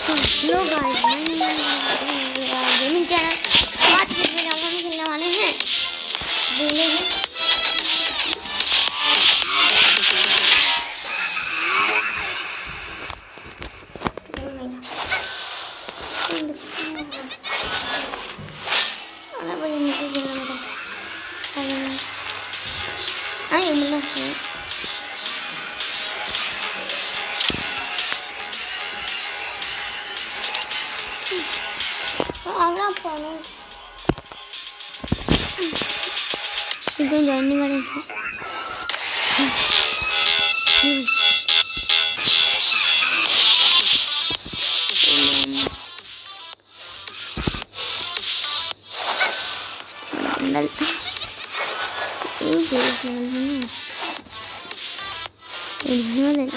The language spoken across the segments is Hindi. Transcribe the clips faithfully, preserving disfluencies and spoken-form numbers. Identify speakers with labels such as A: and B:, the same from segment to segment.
A: हेलो गाइस, मैं गेमिंग चैनल। आज के वीडियो में हम खेलने वाले हैं विलेज। अरे भाई मुझे खेलना था। आई मतलब आगरा पालो इधर जाने वाले हैं। नल ये है ना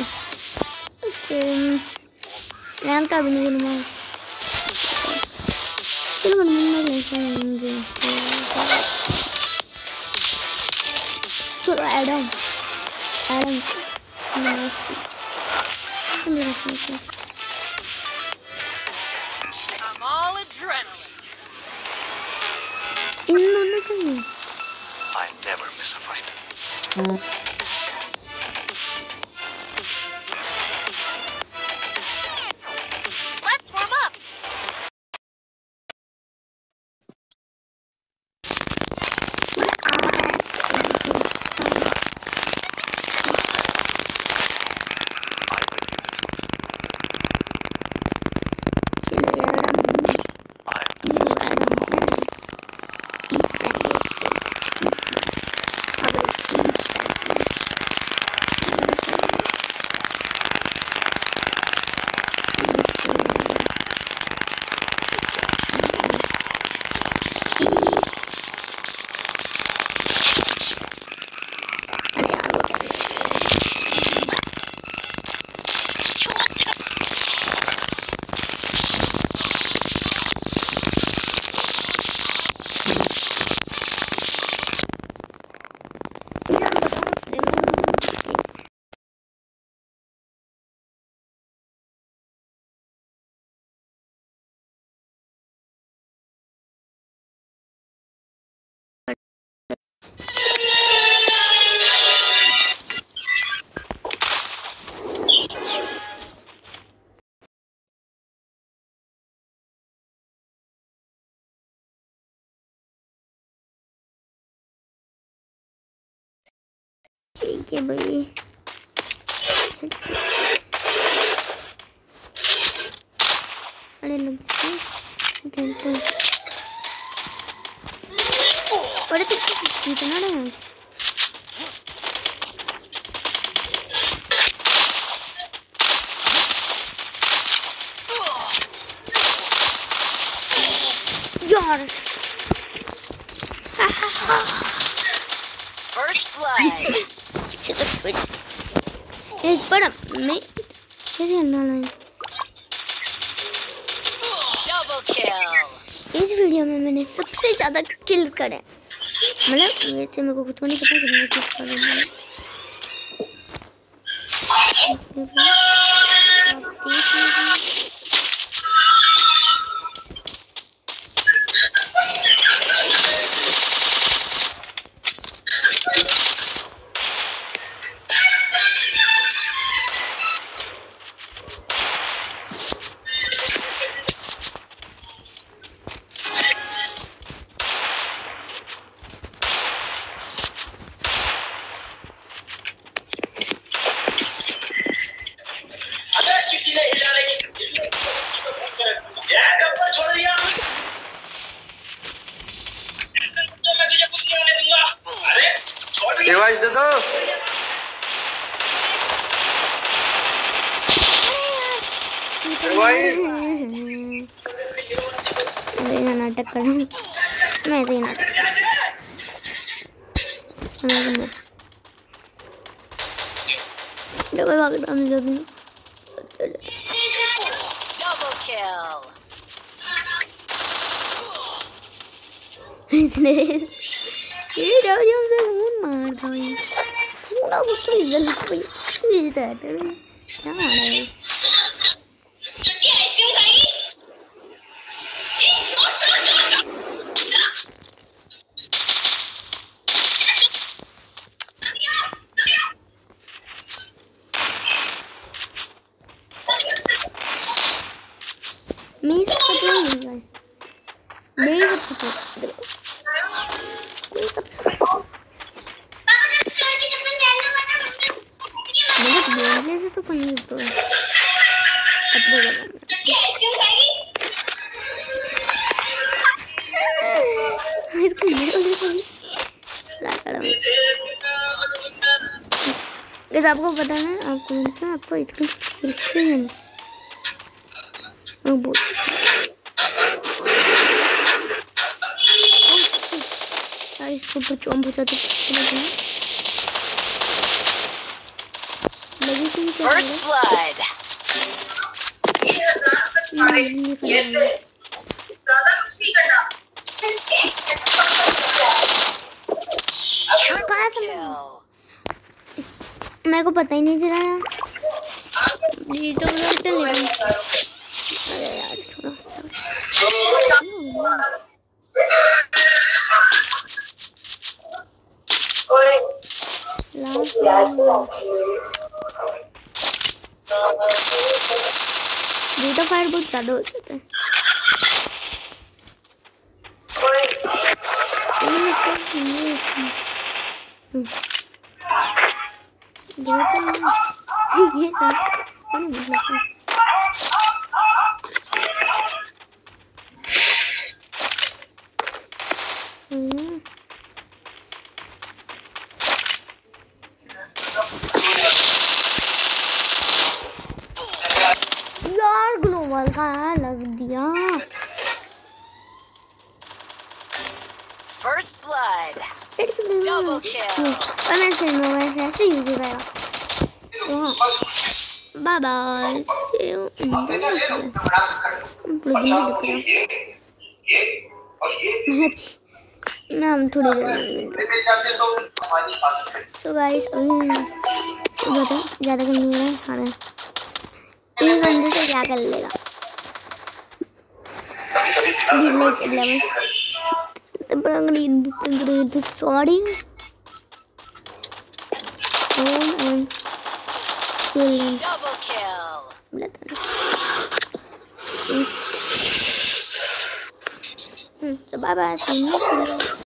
A: रैंक का भी नहीं करूँगा। चलो मैं ले चलेंगे। चलो एडम एडम इन दोनों का ही
B: I never miss a fight.
C: Let's warm up.
A: ठीक है भाई। अरे लगता है अरे तो कितना रहा यार।
C: First blood.
A: इस पर मैं चलिए अंदर
C: Double kill.
A: इस वीडियो में मैंने सबसे ज्यादा किल करे। मतलब वैसे मेरे को खुद को नहीं पता कितने किल करे।
B: रिवाइज दे दो। रिवाइज
A: मैं नाटक कर रहा हूँ। मैं तो नाटक डबल वाले हम लोग
C: Double kill.
A: इसने ये डाल जब से खून मार था भाई। पूरा उसको इज्जत भाई। इज्जत है तेरे। क्या आ रहा है? मेरी सबसे तो नहीं गाइस, मेरी सबसे तो देखो मेरी सबसे मतलब बोलने से तो कोई तो कपड़े लगाना इसको बोलने को गाइस आपको पता है आपको इसमें आपको इसको सीखते हैं वो बोल यार इसको ऊपर चोम बचा तो पीछे लग गया लगी सी चल
C: First blood.
A: ये
D: ज़्यादा कुछ नहीं करना
A: कहाँ से
C: Kill.
A: मेरे को पता ही नहीं चला यार ये तो लोग चल रहे अरे यार छोड़ो बीटा फायर बहुत ज्यादा हो जाता है ये सब यार ग्लोबल का लग दिया
C: First blood.
A: It's
C: Double kill.
A: और मैं फिर मोबाइल से ऐसे यूज करेगा bye bye see you in the next video मैं हम थोड़ी देर में सो गाइस अभी बता ज़्यादा कम नहीं है खाना इस बंदे से क्या कर लेगा sorry
C: Double kill.
A: Bye bye